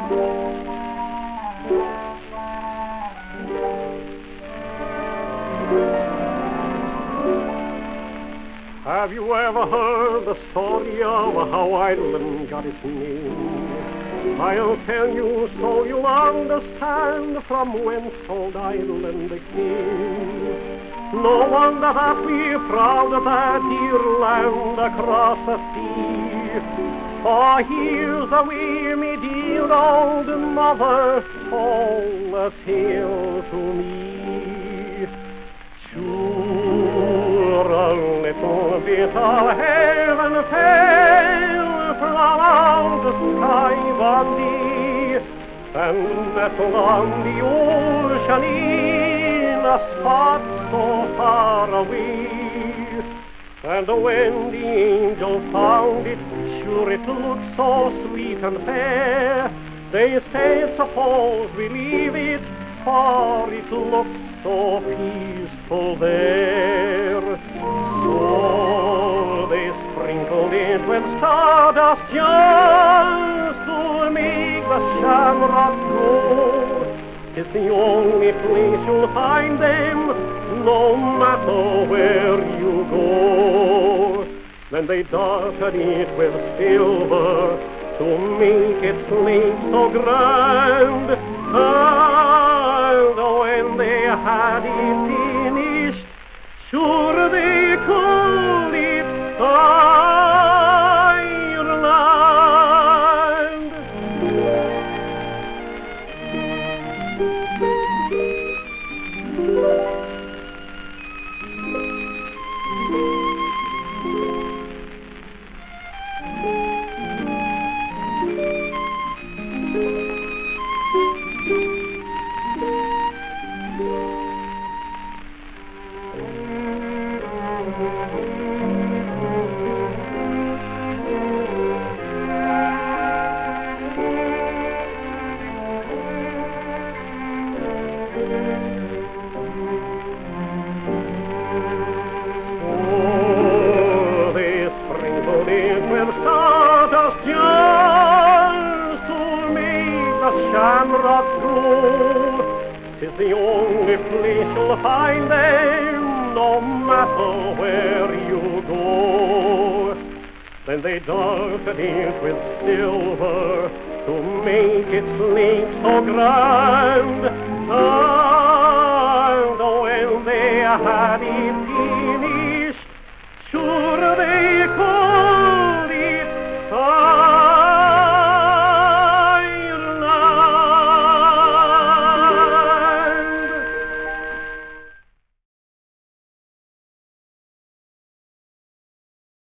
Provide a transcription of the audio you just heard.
Have you ever heard the story of how Ireland got its name? I'll tell you so you'll understand from whence old Ireland came. No wonder that we're proud of that dear land across the sea. For here's the way me dear old mother told a tale to me. Sure, a little bit of heaven fell from out the sky one day, and nestled on the ocean in a spot so far away. And when the angels found it, sure it looked so sweet and fair. They said, suppose we leave it, for it looks so peaceful there. So they sprinkled it with stardust just to make the shamrocks grow. It's the only place you'll find them, no matter where you go. Then they dotted it with silver to make its lake so grand. And when they had it finished, sure they called it Ireland. Shamrocks grow. 'Tis the only place you'll find them, no matter where you go. Then they dotted it with silver to make its lake so grand. And when they had it